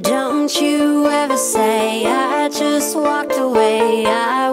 Don't you ever say I just walked away. I